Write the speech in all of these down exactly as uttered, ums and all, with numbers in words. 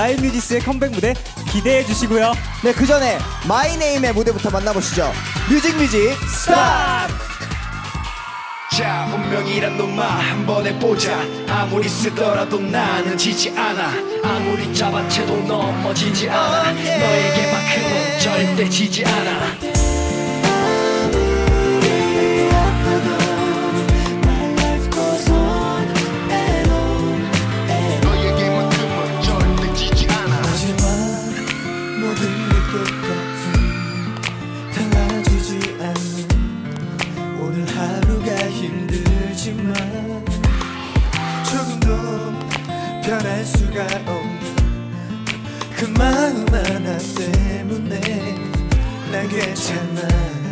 마이뮤지스의 컴백 무대 기대해 주시고요. 네, 그 전에 마이네임의 무대부터 만나보시죠. 뮤직뮤직 스타트! 자, 운명이란 놈아 한번 해보자. 아무리 쓰더라도 나는 지지 않아. 아무리 잡아채도 넘어지지 않아. 너에게만큼은 절대 지지 않아. 변할 수가 없는 그 마음 하나 때문에 난 괜찮아.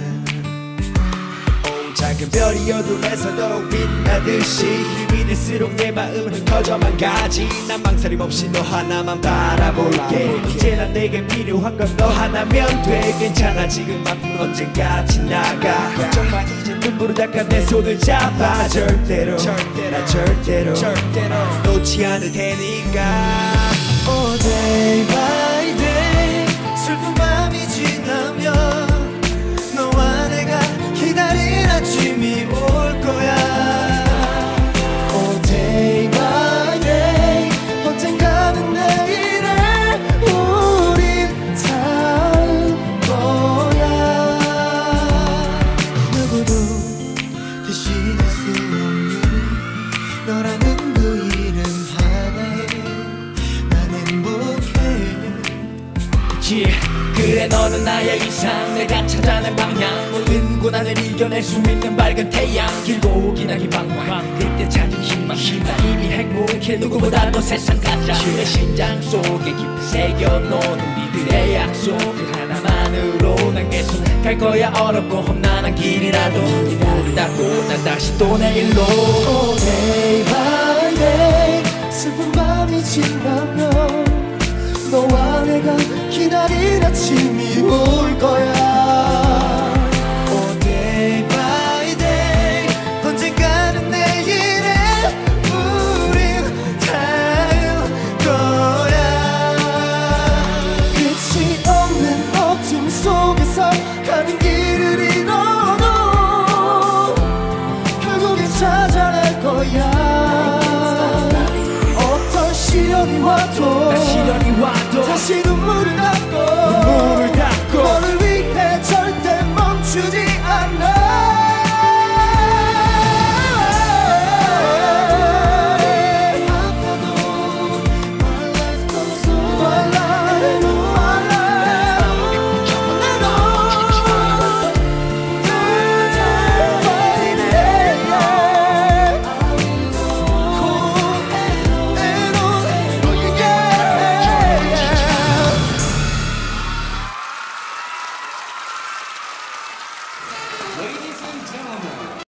오, 작은 별이 어둠에서도 빛나듯이 힘이 들수록 내 마음은 흩어져만 가지. 난 망설임 없이 너 하나만 바라볼게. 이제 난 내게 필요한 건 너 하나면 돼. 괜찮아, 지금 앞으로 언젠가 지나가. 걱정마, 이제 눈물을 닦아 내 손을 잡아. 절대로 절대로 절대로 절대로 놓지 않을 테니까. Oh day by day 슬픈 밤이 지나면 너와 내가 기다린 아침이 올 거야. Oh day by day 언젠가는 내일을 우린 닿을 거야. 누구도 대신할 수 없는 너라는 그 이름 하나에 난 행복해. yeah. 그래, 너는 나의 이상, 내가 찾아낸 방향. 모든 고난을 이겨낼 수 있는 밝은 태양. 길고 기나긴 방황, 그때 찾은 희망. 나 이미 행복해. 누구보다 더 세상 가자. 내 심장 속에 깊이 새겨놓은 우리들의 약속, 그 하나만으로 난 계속 갈 거야. 어렵고 험난한 길이라도 눈을 닫고 난 다시 또 내일로. Oh day by day 슬픈 밤이 지나면 너와 내가 기다린 아침이 올 거야.